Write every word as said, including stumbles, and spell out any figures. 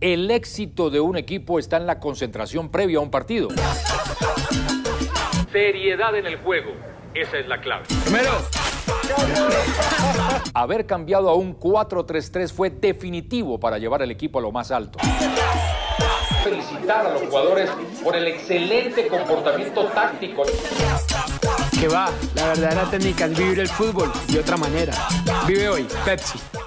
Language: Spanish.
El éxito de un equipo está en la concentración previa a un partido. Seriedad en el juego, esa es la clave. Primero. Haber cambiado a un cuatro tres tres fue definitivo para llevar al equipo a lo más alto. Felicitar a los jugadores por el excelente comportamiento táctico. Que va, la verdadera técnica es vivir el fútbol de otra manera. Vive hoy, Pepsi.